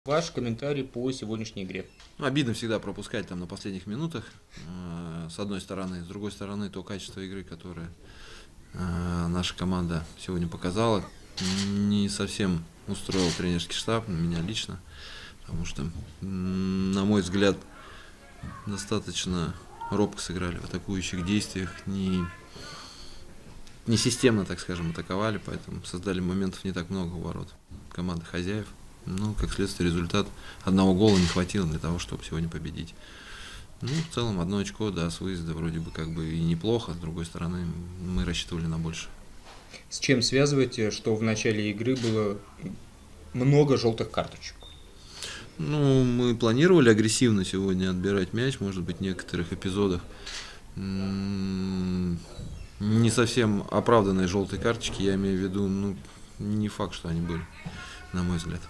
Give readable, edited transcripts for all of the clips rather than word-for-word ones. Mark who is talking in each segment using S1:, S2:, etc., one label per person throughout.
S1: Ваш комментарий по сегодняшней игре.
S2: Обидно всегда пропускать там на последних минутах, с одной стороны. С другой стороны, то качество игры, которое наша команда сегодня показала, не совсем устроил тренерский штаб, меня лично. Потому что, на мой взгляд, достаточно робко сыграли в атакующих действиях, не системно, так скажем, атаковали, поэтому создали моментов не так много у ворот команды хозяев. Ну, как следствие, результат одного гола не хватило для того, чтобы сегодня победить. Ну, в целом, одно очко, да, с выезда вроде бы как бы и неплохо. С другой стороны, мы рассчитывали на больше.
S1: С чем связываете, что в начале игры было много желтых карточек?
S2: Ну, мы планировали агрессивно сегодня отбирать мяч, может быть, в некоторых эпизодах. Не совсем оправданные желтые карточки, я имею в виду, ну, не факт, что они были, на мой взгляд.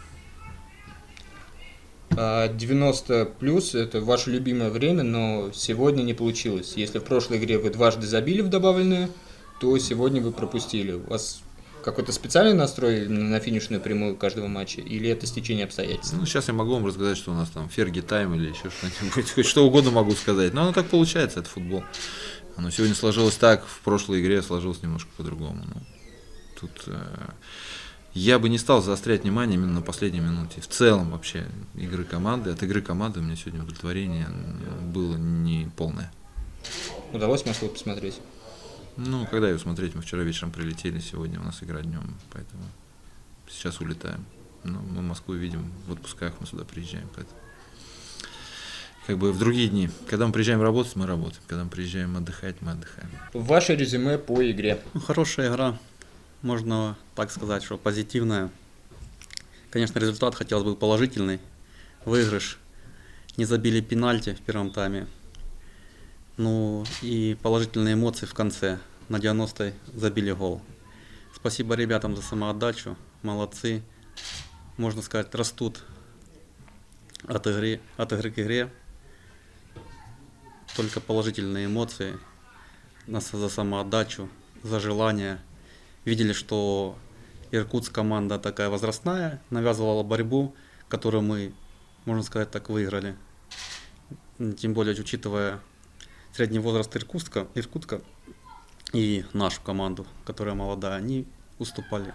S1: 90 плюс – это ваше любимое время, но сегодня не получилось. Если в прошлой игре вы дважды забили в добавленное, то сегодня вы пропустили. У вас какой-то специальный настрой на финишную прямую каждого матча, или это стечение обстоятельств?
S2: Ну, сейчас я могу вам рассказать, что у нас там Ферги тайм или еще что-нибудь, хоть что угодно могу сказать. Но оно так получается, это футбол. Оно сегодня сложилось так, в прошлой игре сложилось немножко по-другому. Ну, тут я бы не стал заострять внимание именно на последней минуте. В целом вообще игры команды, от игры команды у меня сегодня удовлетворение было не полное.
S1: Удалось Москву посмотреть?
S2: Ну, когда ее смотреть, мы вчера вечером прилетели, сегодня у нас игра днем, поэтому сейчас улетаем. Но мы Москву видим в отпусках, мы сюда приезжаем, поэтому как бы в другие дни. Когда мы приезжаем работать, мы работаем. Когда мы приезжаем отдыхать, мы отдыхаем.
S1: Ваше резюме по игре?
S3: Хорошая игра, можно так сказать, что позитивная. Конечно, результат хотелось бы положительный. Выигрыш. Не забили пенальти в первом тайме. Ну и положительные эмоции в конце. На 90-й забили гол. Спасибо ребятам за самоотдачу. Молодцы. Можно сказать, растут от игры к игре. Только положительные эмоции. За самоотдачу, за желание. Видели, что Иркутск команда такая возрастная, навязывала борьбу, которую мы, можно сказать, так выиграли. Тем более, учитывая средний возраст Иркутска и нашу команду, которая молодая, они уступали.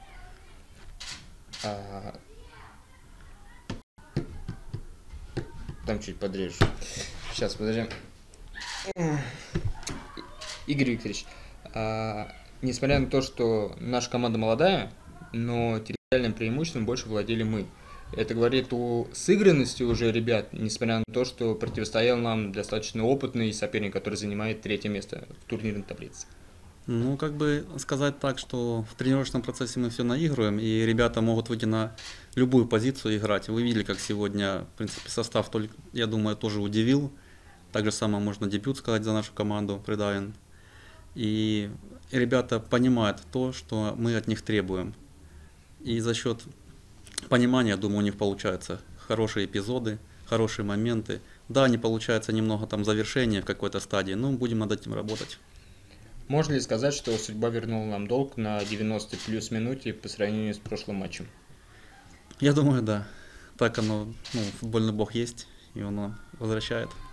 S1: Там чуть подрежу. Сейчас, подожди. Игорь Викторович, несмотря на то, что наша команда молодая, но территориальным преимуществом больше владели мы. Это говорит о сыгранности уже ребят, несмотря на то, что противостоял нам достаточно опытный соперник, который занимает третье место в турнирной таблице.
S3: Ну, как бы сказать так, что в тренировочном процессе мы все наигрываем, и ребята могут выйти на любую позицию и играть. Вы видели, как сегодня, в принципе, состав, я думаю, тоже удивил. Так же самое можно дебют сказать за нашу команду, Придавин. И ребята понимают то, что мы от них требуем. И за счет понимания, думаю, у них получаются хорошие эпизоды, хорошие моменты. Да, не получается немного там завершения в какой-то стадии, но будем над этим работать.
S1: Можно ли сказать, что судьба вернула нам долг на 90 плюс минуте по сравнению с прошлым матчем?
S3: Я думаю, да. Так оно, футбольный бог есть, и он возвращает.